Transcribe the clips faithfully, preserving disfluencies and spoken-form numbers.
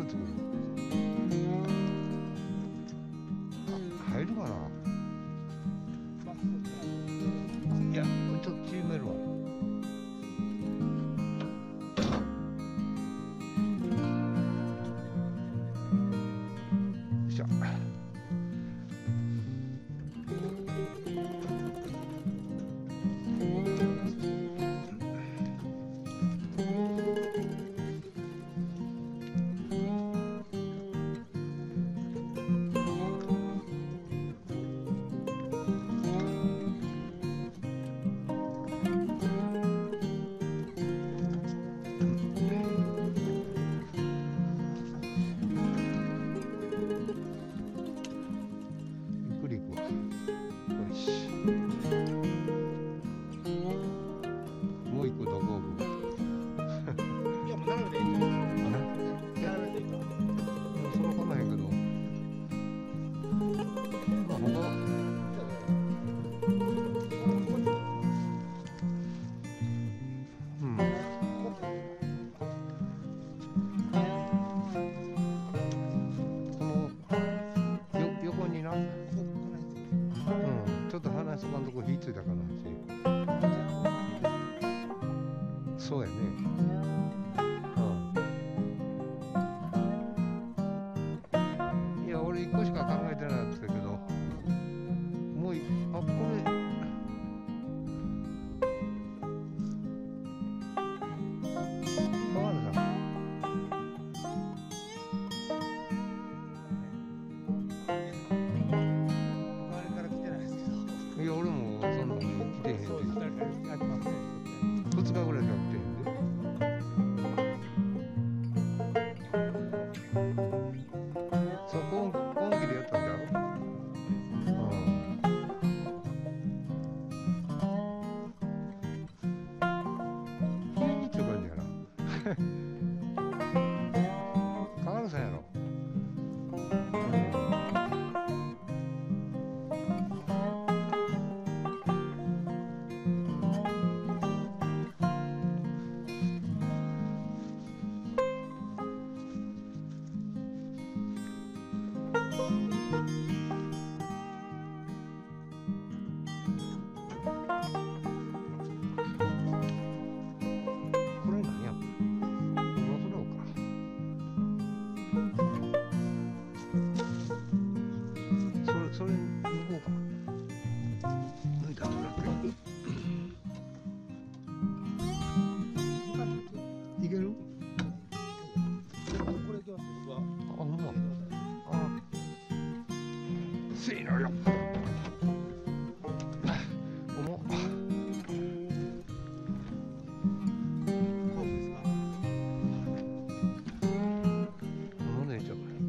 こで作る。あ、入るかな。いや、ちょっと縮めるわ。しゃ。そうやね。うん。いや、俺一個しか考えてなかったけど、もうい、あ、これ。いや、俺もそんなの来てへんで。ふつかぐらいしか来てへんで。そう、今今期でやったんじゃろ。うん。急にっていう感じやな。川原さんやろ。それ抜こうか。抜いたらいける？これいけます。あ、ほんま。あ、せいのよ。重っ。もうね、ちょっと。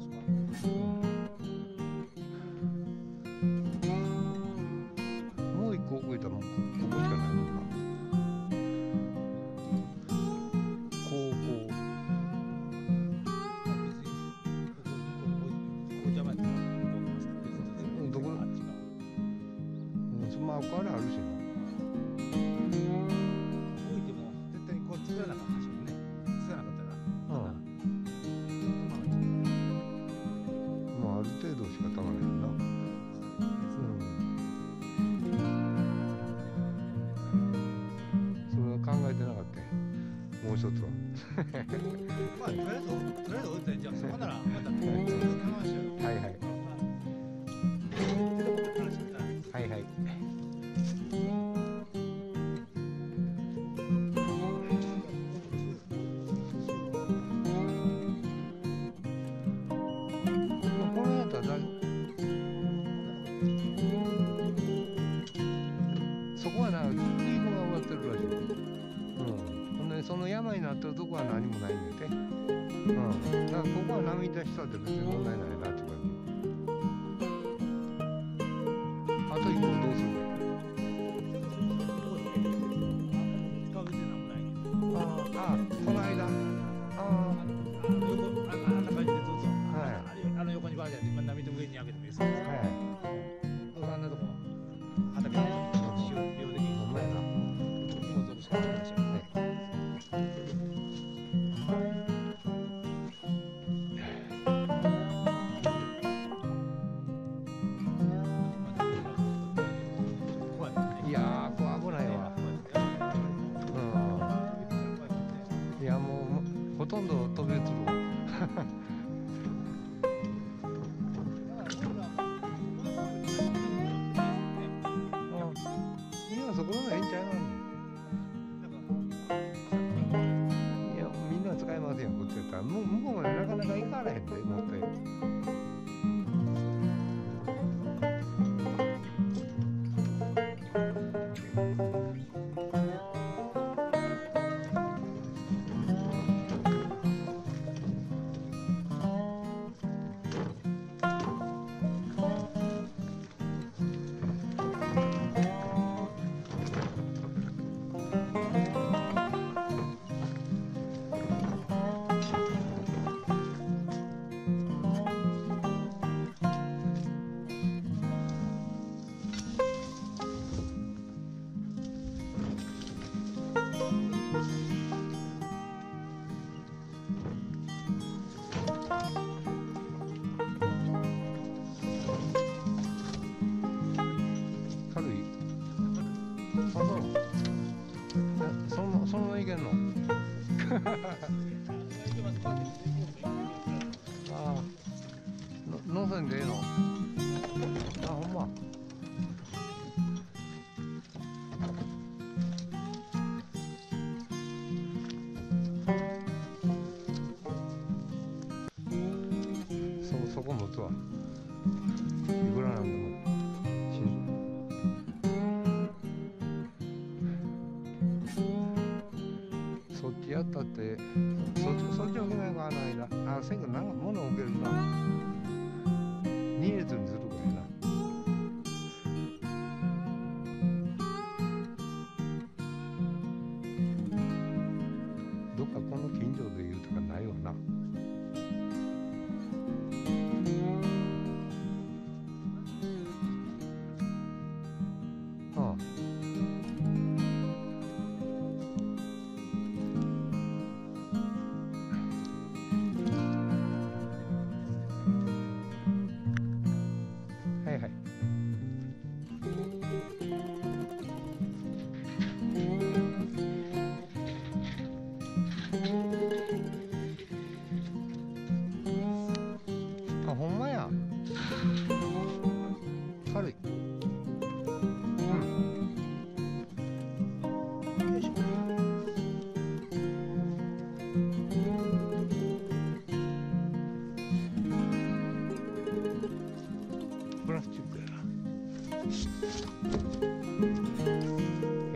こう置いたらもうここしかないのかな。こうこう。どこ？うん、まあこれあるしな。 置いても絶対にこう作らなかったでしょうね。作らなかったら。 うん。まあある程度しかたまらへんな。うん。考えてなかったよ。もう一つは。 まあとりあえずとりあえず置いてじゃあそこならまた考えましょう。 はいはい。はいはい。これやったら大丈夫。そこはな、リーグが終わってるらしい。うん。ほんで、その山になってるとこは何もないんだよね。うん。だからここは波出したって別に問題ないなって感じ。あと一個どうするの？ああ、この間。ああ。 横、あんな感じでどうぞ。 はい。 あの横にバージョンで今波の上に上げてもいいですか？はい。どうぞあんなとこ畑で使用できる。ほんまやな。荷物を押し込んでください。 とんど飛び移るわ。今そこのがええんちゃいますの。いやみんな使いませんよこっちやったら。向こうまでなかなか行かれへんで持って。軽い。あ、そう。え、そんな、そんないけんの。ああ、の、乗せんでええの。あ、ほんま。そ、そこ持つわ。いくらなんでも。しんそっちやったって、そっち、そっち置けないか、あの間。あ、せんけど、なんか物置けるな。に列にするからやな。どっかこの近所で言うとかないわな。ああ。はいはい。あ、ほんまや。軽い。うん。よいしょ。プラスチックやな。はい。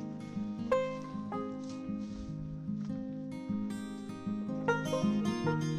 うん。